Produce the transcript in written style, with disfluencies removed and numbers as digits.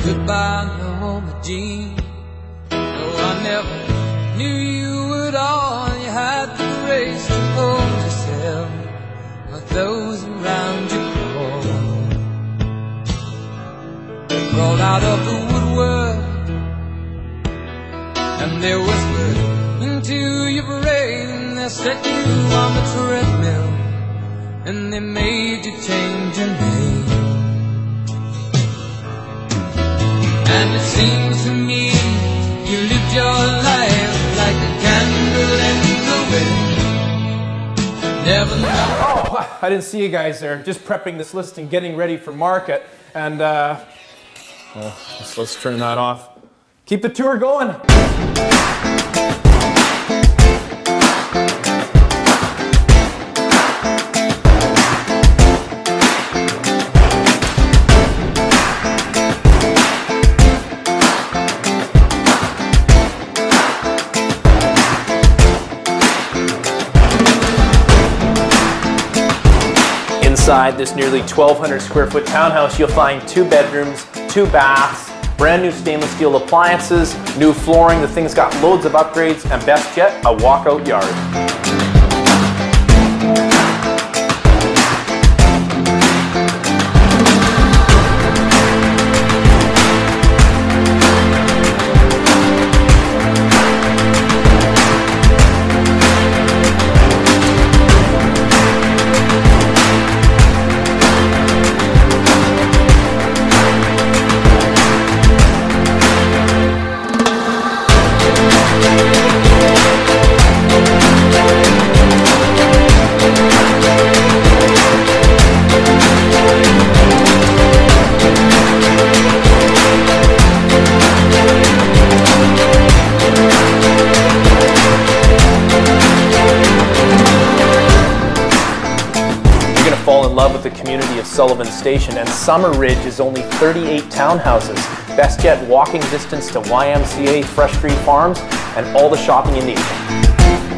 Goodbye, Norma Jean. No, I never knew you at all. You had the grace to hold yourself while those around you crawled. They crawled out of the woodwork and they whispered into your brain, and they set you on the treadmill and they made you change your name. And it seems to me you lived your life like a candle in the wind. Never know. Oh, I didn't see you guys there. Just prepping this list and getting ready for market. And well, let's turn that off. Keep the tour going. Inside this nearly 1,200 square foot townhouse, you'll find 2 bedrooms, 2 baths, brand new stainless steel appliances, new flooring. The thing's got loads of upgrades, and best yet, a walkout yard. Fall in love with the community of Sullivan Station, and Summer Ridge is only 38 townhouses. Best yet, walking distance to YMCA, Fresh Street Farms, and all the shopping you need.